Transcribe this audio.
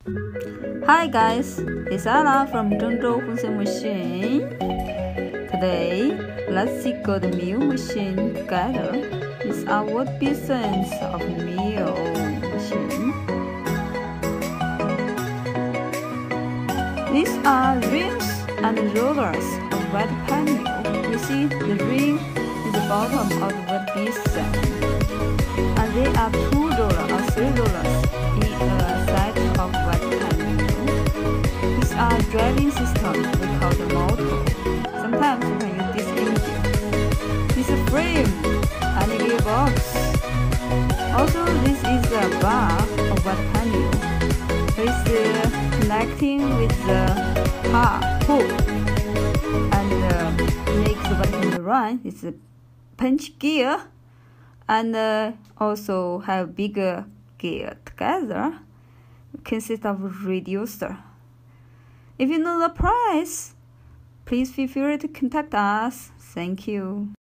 Hi guys, it's Anna from Zhengzhou Hunsen Machine. Today, let's see the meal machine together. It's our business of meal machine. These are rings and rollers of wet panel. You see the ring is the bottom of the wet basin, and there are 2 rollers or 3 rollers in a side of wet panel. These are driving system we call the motor. Sometimes you can use this engine. This is a frame and a gearbox. Also, this is a bar of wet panel. It's connecting with the hook and makes the wet panel run. It's a punch gear and also have bigger gear together. Consists of a reducer. If you know the price, please feel free to contact us. Thank you.